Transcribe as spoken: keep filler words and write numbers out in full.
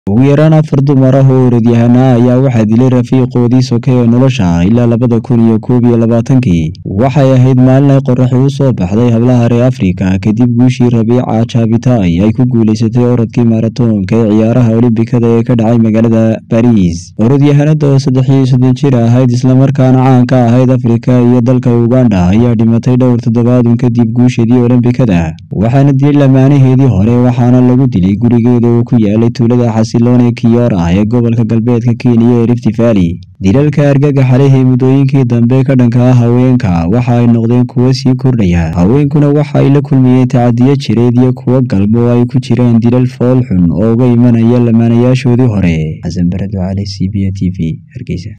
ugu yaraan afar dumar ah oo orodyahanaa ayaa waxaa dilay rafiiqoodii sokay ee nolosha ilaa labada kun iyo koob iyo labaatankii waxay ahayd maalin ay qoraxi u soo baxday hablaha reer Afrika kadib guushii Rabiica Cheptegei ay ku guuleysatay orodkii maratoonka ee ciyaaraha Olimbikada ee ka dhacay magaalada Paris. Orodyahanada oo saddex iyo soddon jir ahayd isla markaana caan ka ahayd Afrika iyo dalka Uganda ayaa dhimatay dhowr toddobaad kadib guushadii Olimbikada, waxaana dilay lamaanaheedii hore waxaana lagu dilay gurigeeda oo ku yaalay tuulada Xasiloon ee Kiora ee gobolka galbeedka Kenya ee Rift Valley. Dilalka argagaxa leh ee muddooyinkii dambe ka dhanka ah haweenka waxa ay noqdeen kuwo sii kordhaya. Haweenkuna waxa ay la kulmayeen tacadiyo jireed iyo kuwo galmo oo ay ku jiraan dilal fool xun oo uga imanaya lamaanayaashoodii hore. Xasan Barado Cali, C B A T V, Hargeysa.